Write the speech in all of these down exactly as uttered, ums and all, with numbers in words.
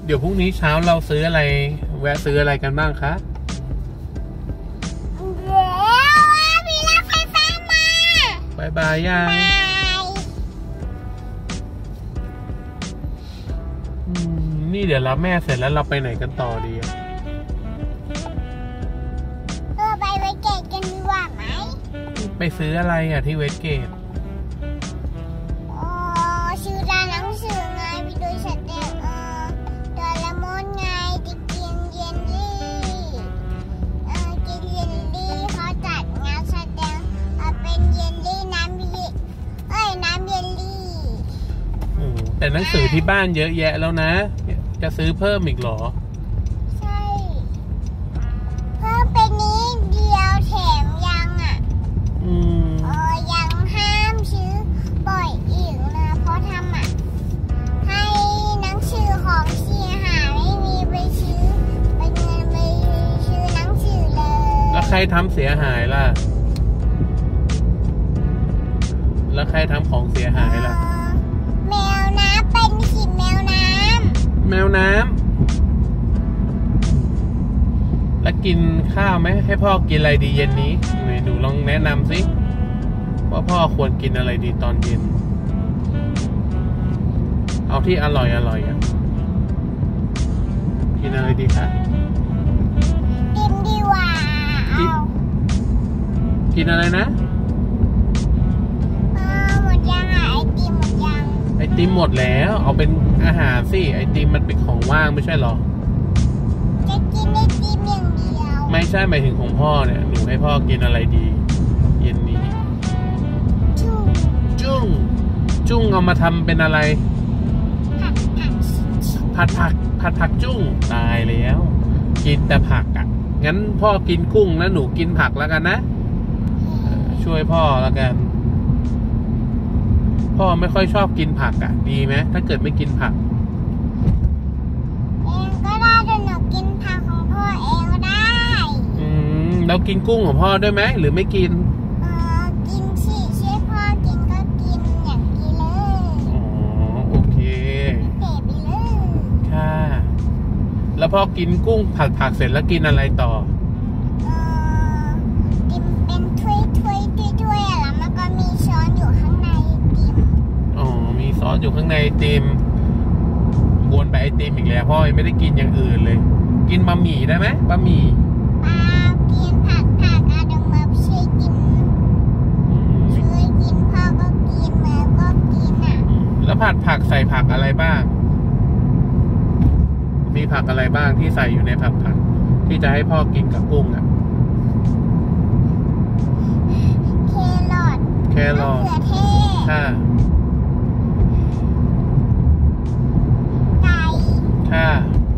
เดี๋ยวพรุ่งนี้เช้าเราซื้ออะไรแวะซื้ออะไรกันบ้างคะเดี๋ยวมีรถไฟฟ้ามาบายบายยังนี่เดี๋ยวรับแม่เสร็จแล้วเราไปไหนกันต่อดีอะเออไปเวสเกตกันดีกว่าไหมไปซื้ออะไรอ่ะที่เวสเกตอ๋อซื้อร้านหนังสือไงไปดูแสดงเออโดราเอมอนไงจะกินเยลลี่เออกินเยลลี่เขาจัดงานแสดงเป็นเยลลี่น้ำเยลเอ้ยน้ำเยลลี่แต่หนังสือที่บ้านเยอะแยะแล้วนะจะซื้อเพิ่มอีกเหรอใช่เพิ่มเป็นนี้เดียวแถมยังอ่ะอืมเออยังห้ามซื้อบ่อยอีกนะเพราะทำอ่ะให้หนังสือของเสียหายไม่มีไปซื้อไปเงินไปซื้อหนังสือเลยแล้วใครทำเสียหายล่ะแล้วใครทำของเสียหายล่ะแมวน้ำเป็นขีดแมวน้ำแมวน้ำแล้วกินข้าวไหมให้พ่อกินอะไรดีเย็นนี้หนูลองแนะนำสิว่าพ่อควรกินอะไรดีตอนเย็นเอาที่อร่อยอร่อยอ่ะกินอะไรดีคะกินดีกว่าเอากินอะไรนะหมดยังอ่ะไอติมหมดยังไอติมหมดแล้วเอาเป็นอาหารสิไอติมมันเป็นของว่างไม่ใช่หรอจะกินไอติมอย่างเดียวไม่ใช่หมายถึงของพ่อเนี่ยหนูให้พ่อกินอะไรดีเย็นนี้จุ้งจุ้งจุ้งเอามาทำเป็นอะไรผัดผักผัดผักจุ้งตายแล้วกินแต่ผักอ่ะงั้นพ่อกินกุ้งนะหนูกินผักแล้วกันนะช่วยพ่อแล้วกันพ่อไม่ค่อยชอบกินผักอ่ะดีไหมถ้าเกิดไม่กินผักเองก็ได้แต่หนูกินผักของพ่อเองก็ได้อืมแล้วกินกุ้งของพ่อด้วยไหมหรือไม่กินเออกินสิช่วยพ่อกินก็กินอย่างกินเลยอ๋อโอเคเตะไปเลยค่ะแล้วพ่อกินกุ้งผัดผักเสร็จแล้วกินอะไรต่อเออกินเป็นถ้วยถ้วยถ้วยแล้วมันก็มีช้อนอยู่ข้างในติมอ๋อมีซอสอยู่ข้างในไอติมวนไปไอติมอีกแล้วพ่อไม่ได้กินอย่างอื่นเลยกินบะหมี่ได้ไหมบะหมี่ปลากินผักผักอะดงมาช่วยกินช่วยกินพ่อก็กินแม่ก็กินอ่ะแล้วผัดผักใส่ผักอะไรบ้างมีผักอะไรบ้างที่ใส่อยู่ในผักผักที่จะให้พ่อกินกับกุ้งอ่ะแครอทแครอทมะเขือเทศค่ะไก่ค่ะ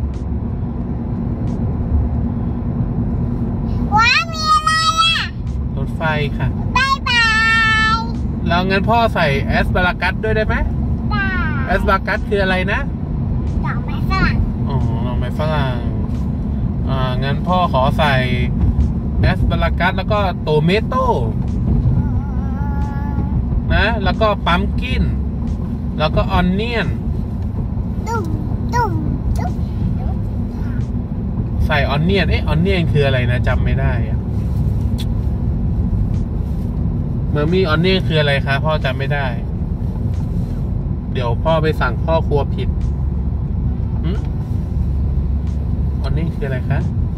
ว้ามีอะไรอ่ะรถไฟค่ะบายบายแล้วงั้นพ่อใส่แอสปารากัสด้วยได้ไหมได้แอสปารากัสคืออะไรนะดอกไม้ฝรั่งอ๋อดอกไม้ฝรั่งอ่างั้นพ่อขอใส่แอสปารากัสแล้วก็โตเมโต้นะแล้วก็ปั๊มกินแล้วก็ออนเนียนตุ้มตุ้มตุ้มใส่ออนเนียนเอ๊ะออนเนียนคืออะไรนะจำไม่ได้อะเมอร์มี่ออนเนียนคืออะไรคะพ่อจำไม่ได้เดี๋ยวพ่อไปสั่งพ่อครัวผิดออนเนียนคืออะไรคะ